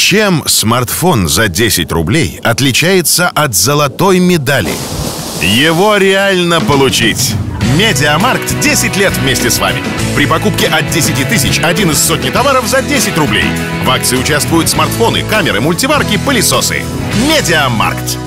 Чем смартфон за 10 рублей отличается от золотой медали? Его реально получить! Медиамаркт 10 лет вместе с вами. При покупке от 10 тысяч один из сотни товаров за 10 рублей. В акции участвуют смартфоны, камеры, мультиварки, пылесосы. Медиамаркт.